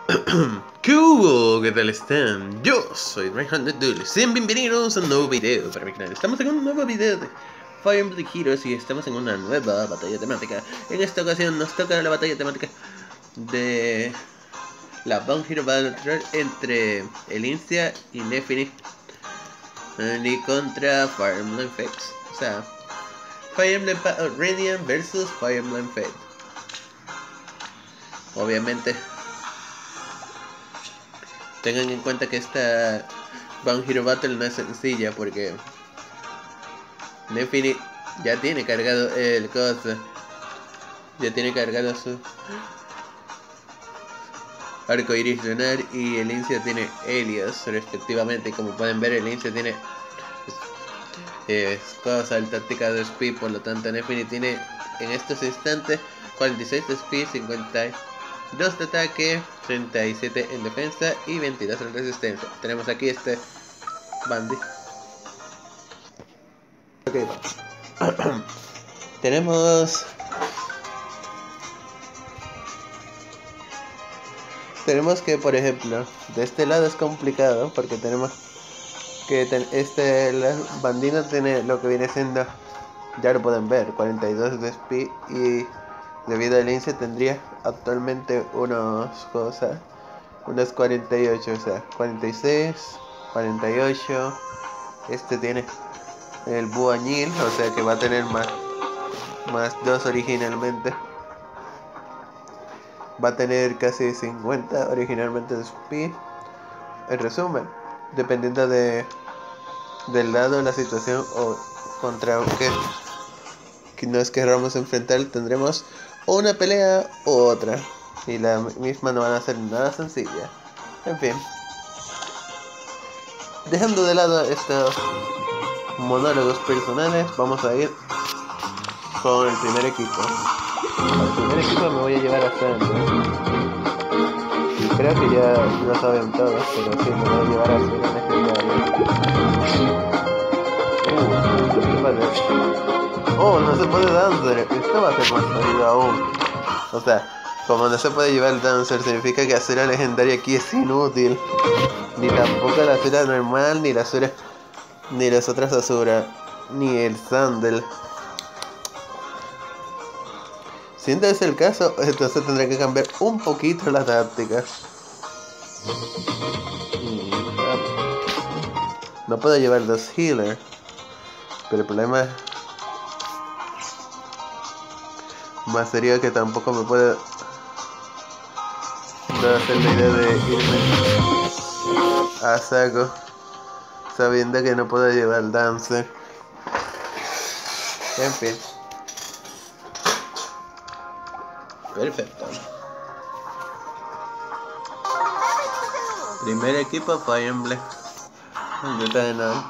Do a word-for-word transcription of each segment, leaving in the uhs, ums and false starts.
¿Qué hubo? ¿Qué tal están? Yo soy Reinhardt Dulles. Sean bienvenidos a un nuevo video para mi canal. Estamos en un nuevo video de Fire Emblem Heroes y estamos en una nueva batalla temática. En esta ocasión nos toca la batalla temática de la Bone Hero Battle Royale entre Elincia y Nephilim y contra Fire Emblem Fates. O sea, Fire Emblem Radiant versus Fire Emblem Fate. Obviamente tengan en cuenta que esta Bone Hero Battle no es sencilla porque Nephilim ya tiene cargado el cosa, ya tiene cargado su arco iris lunar y Elincia tiene Helios respectivamente. Como pueden ver, Elincia tiene eh, cosa al táctica de speed, por lo tanto Nephilim tiene en estos instantes cuarenta y seis de speed, cincuenta y dos de ataque, treinta y siete en defensa y veintidós en resistencia. Tenemos aquí este Bandy. Okay. tenemos tenemos que, por ejemplo, de este lado es complicado porque tenemos que ten este Bandino tiene lo que viene siendo, ya lo pueden ver, cuarenta y dos de speed, y debido a Elincia tendría actualmente unos cosas, unos cuarenta y ocho, o sea, cuarenta y seis, cuarenta y ocho. Este tiene el Buañil, o sea que va a tener más, más dos originalmente. Va a tener casi cincuenta originalmente de speed. En resumen, dependiendo de del lado de la situación o contra que, que nos queramos enfrentar, tendremos o una pelea u otra, y la misma no van a ser nada sencilla. En fin, dejando de lado estos monólogos personales, vamos a ir con el primer equipo. Al primer equipo me voy a llevar a Sandra. Creo que ya lo saben todos, pero sí, me voy a llevar a Sandra legendario. Uh, vale. Oh, no se puede Dancer. Esto va a ser más sólido aún. O sea, como no se puede llevar el Dancer, significa que Azura legendaria aquí es inútil. Ni tampoco la Azura normal, ni la Azura, ni las otras Azura, ni el Sandel. Si este es el caso, entonces tendré que cambiar un poquito la táctica. No puedo llevar dos healers, pero el problema más sería que tampoco me puedo hacer la idea de irme a saco sabiendo que no puedo llevar Dancer. En fin. Perfecto. Primer equipo Fire Emblem. No está de nada.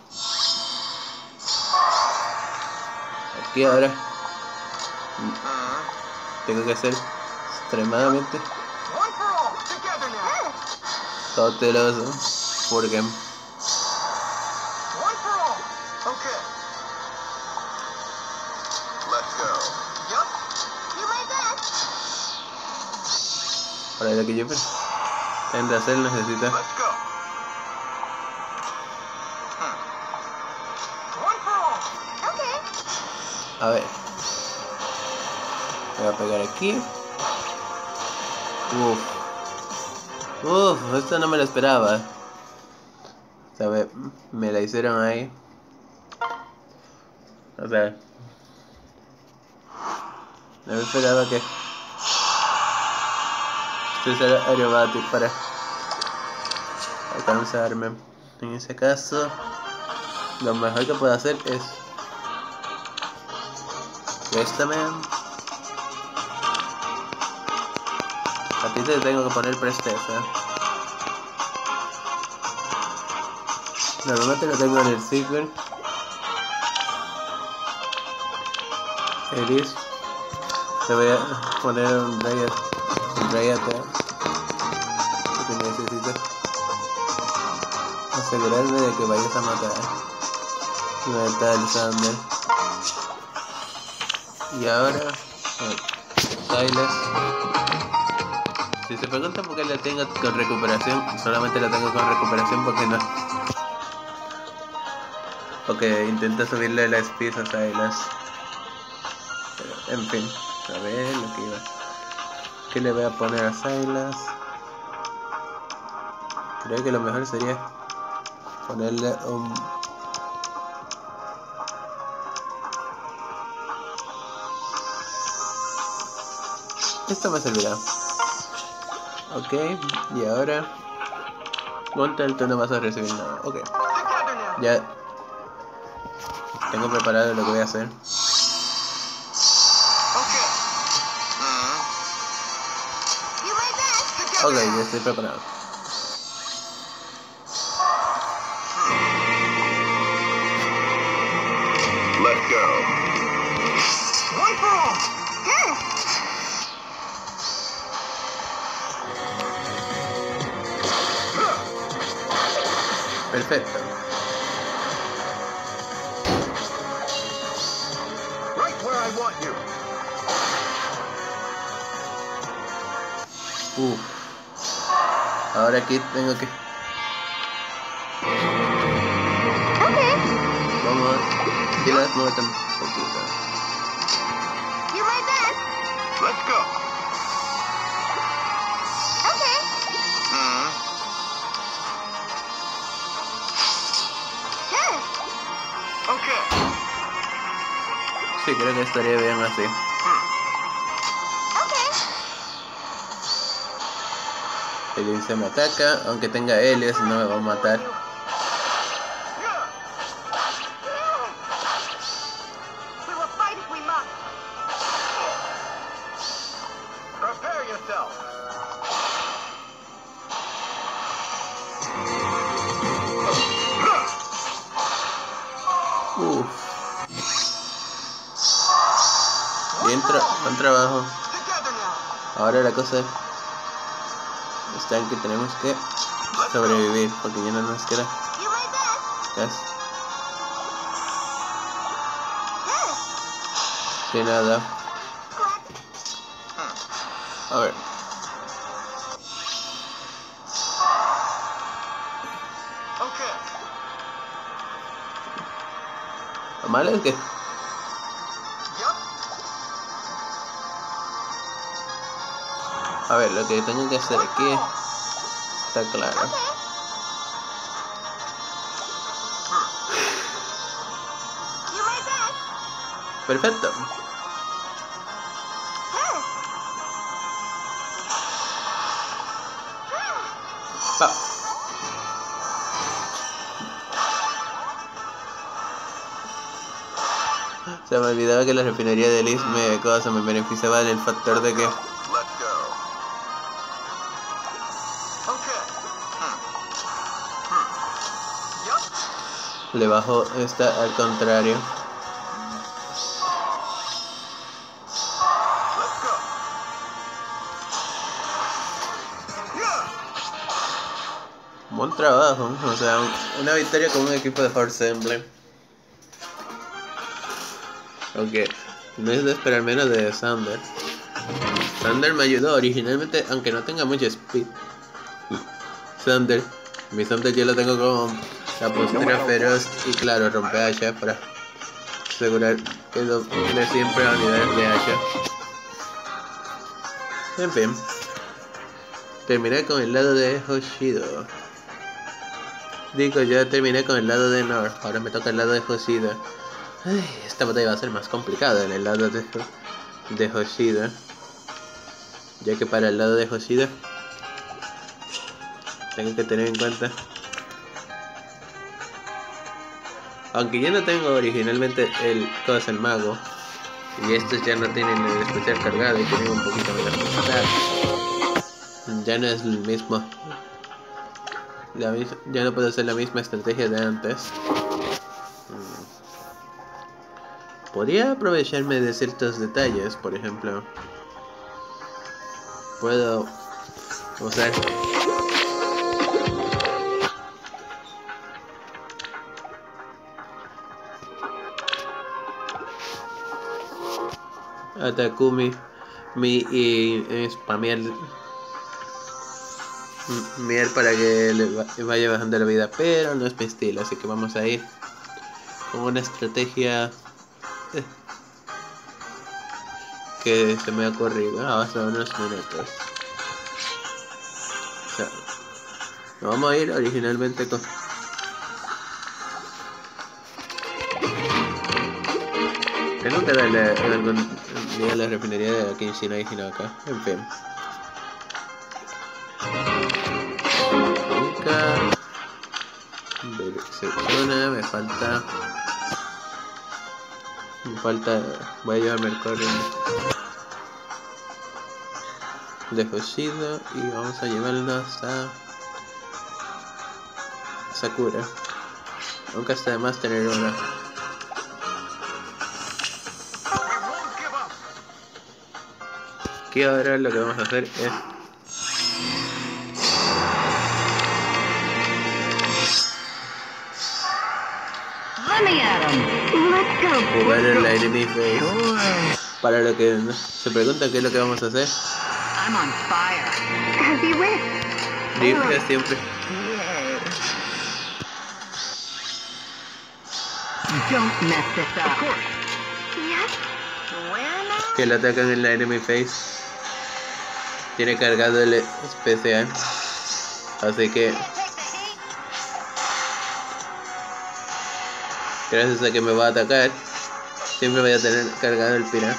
Aquí ahora tengo que ser extremadamente cauteloso porque para lo que yo tengo que hacer necesita a ver, voy a pegar aquí. Uff, uff, esto no me lo esperaba. ¿Sabe? Me la hicieron ahí. O sea, no me esperaba que usara aerobatic para alcanzarme. En ese caso, lo mejor que puedo hacer es préstame. A ti te tengo que poner presteza. Normalmente lo tengo en el Seeker. Eris. Te voy a poner un Riot. Un Riot. Que necesito asegurarme de que vayas a matar. No está el Sander. Y ahora Silas Si se preguntan por qué la tengo con recuperación, solamente la tengo con recuperación porque no. Porque intenta subirle las piezas a Sylas. Pero, en fin, a ver lo que iba. ¿Qué le voy a poner a Sylas? Creo que lo mejor sería ponerle un... Esto me servirá. Ok, y ahora... Gunter, tú no vas a recibir nada. Ok. Ya... Tengo preparado lo que voy a hacer. Ok, ya estoy preparado. Let go. One for all. Yeah. Perfecto. Right where I want you. Uf. Ahora aquí tengo que... Okay. Vamos. Sylas, muévete un poquito. Do my best. Let's go. Okay. Hmm. Good. Okay. Sí, creo que estaría bien así. Okay. El se me ataca, aunque tenga Helios no me va a matar. We will fight if we must. Prepare yourself. Uff. Bien, tra buen trabajo. Together now. Ahora la cosa está en que tenemos que sobrevivir, porque ya no nos queda Do my best. casi Good. sin nada. A ver. Okay. Lo malo es que Yup. a ver, lo que tengo que hacer aquí está claro. Okay. Do my best. Perfecto. Good. Va. Se me olvidaba que la refinería de Liz me, cosa, me beneficiaba del factor de que Let's go. Okay. Hmm. Hmm. Yup. le bajo esta al contrario. Let's go. Yeah. Buen trabajo, o sea, una victoria con un equipo de Force Emblem. Aunque no es de esperar menos de Thunder. Thunder me ayudó originalmente, aunque no tenga mucho speed. Thunder, mi Thunder yo lo tengo con la postura feroz y claro, rompe hacha para asegurar que doble siempre a unidades de hacha. En fin, terminé con el lado de Hoshido. Digo, ya terminé con el lado de Nor, ahora me toca el lado de Hoshido. Ay, esta batalla va a ser más complicada en el lado de, de Hoshido, ya que para el lado de Hoshido tengo que tener en cuenta, aunque yo no tengo originalmente el cosa el mago y estos ya no tienen el especial cargado y tienen un poquito menos de, ya no es el mismo, la mis, ya no puedo hacer la misma estrategia de antes. Podría aprovecharme de ciertos detalles, por ejemplo, puedo usar a Takumi mi, y, y spamear miel para que le vaya bajando la vida, pero no es mi estilo, así que vamos a ir con una estrategia eh, que se me ha ocurrido hace unos minutos. O sea, nos vamos a ir originalmente con... Tengo que darle algún día a la refinería de aquí en China y acá, en fin. Selecciona, me falta... Me falta... Voy a llevarme el correo de Hoshido y vamos a llevarnos a Sakura. Aunque está de más tener una. Aquí ahora lo que vamos a hacer es jugar el enemy face. Para lo que se pregunta qué es lo que vamos a hacer. I'm on fire. As you wish. Rifle siempre. Don't mess this up. Of course. Yes. Where now? Que le atacan en la enemy face. Tiene cargado el especial. Así que gracias a que me va a atacar, siempre voy a tener cargado el pirata.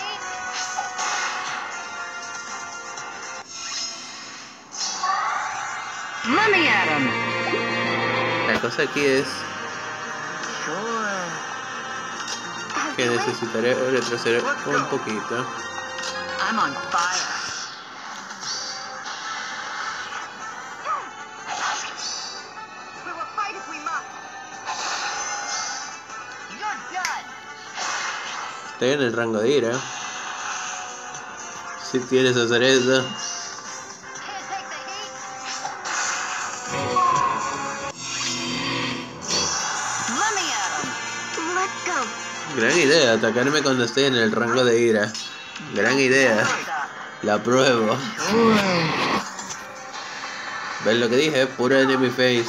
La cosa aquí es que necesitaré retroceder un poquito. I'm on fire. We will fight if we must. You're done. Estoy en el rango de ira. Si quieres hacer eso. Gran idea, atacarme cuando estoy en el rango de ira. Gran idea. La pruebo. ¿Ves lo que dije? Puro enemy face.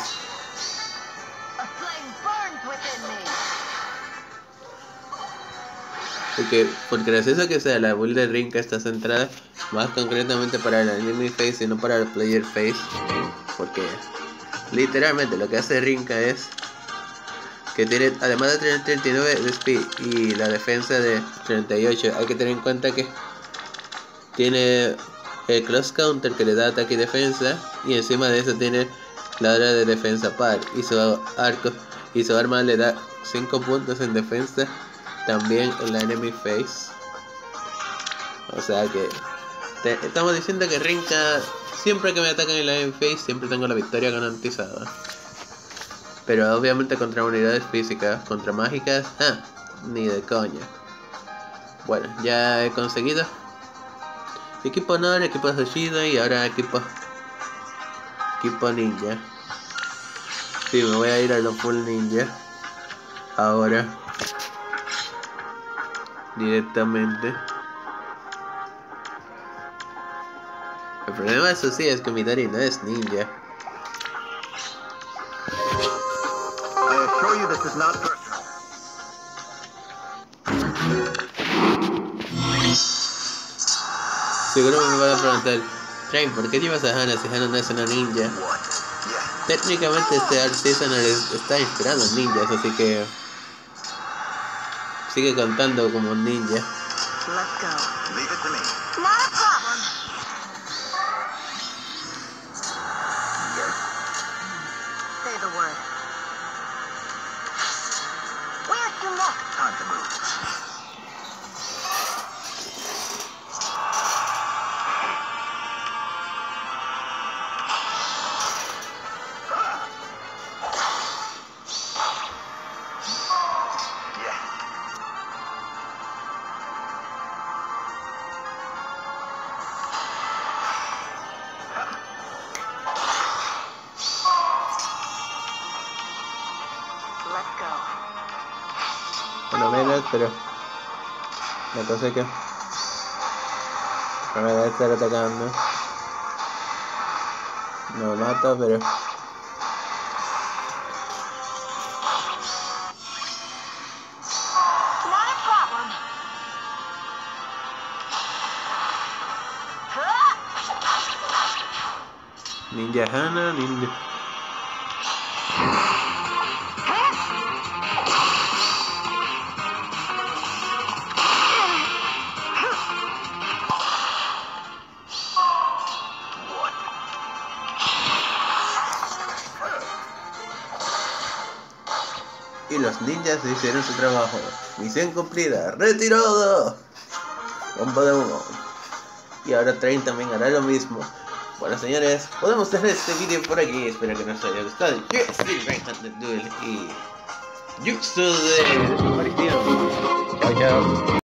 Porque, porque gracias a que sea la build de Rinka está centrada más concretamente para el enemy face y no para el player face. Porque literalmente lo que hace Rinka es que tiene, además de tener treinta y nueve de speed y la defensa de treinta y ocho, hay que tener en cuenta que tiene el cross counter que le da ataque y defensa, y encima de eso tiene la hora de defensa par, y su arco y su arma le da cinco puntos en defensa también en la enemy face. O sea que te, estamos diciendo que Rinka, siempre que me atacan en la enemy face, siempre tengo la victoria garantizada. Pero obviamente contra unidades físicas, contra mágicas, ¡ah! Ni de coña. Bueno, ya he conseguido equipo honor, equipo Hoshido y ahora equipo equipo ninja. Sí, me voy a ir a lo full ninja ahora directamente. El problema de eso sí es que Midori no es ninja. This is not personal. Seguro me van a preguntar, Train, ¿por qué llevas a Hana si Hana no es una ninja? Técnicamente este artisanal está inspirado en ninjas, así que sigue contando como un ninja. Let's go. Leave it to me. Not a problem. Yes. Say the word. Where's your look? Time to move. Por lo menos, pero la cosa es que no me debe estar atacando. No mata, pero... Not a problem. Ninja Hana, ninja... Y los ninjas hicieron su trabajo. Misión cumplida. ¡Retirado! Bomba de humo. Y ahora Train también hará lo mismo. Bueno, señores, podemos tener este video por aquí. Espero que nos haya gustado. Yo soy Reinhardt Duel y... Juxto de aparición. Chao, chao.